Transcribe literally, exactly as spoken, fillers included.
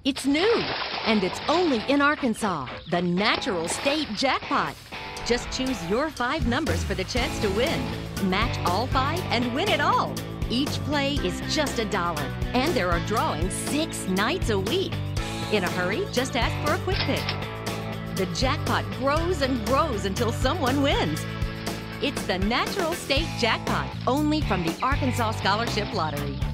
It's new, and it's only in Arkansas, the Natural State Jackpot. Just choose your five numbers for the chance to win. Match all five and win it all. Each play is just a dollar, and there are drawings six nights a week. In a hurry, just ask for a quick pick. The jackpot grows and grows until someone wins. It's the Natural State Jackpot, only from the Arkansas Scholarship Lottery.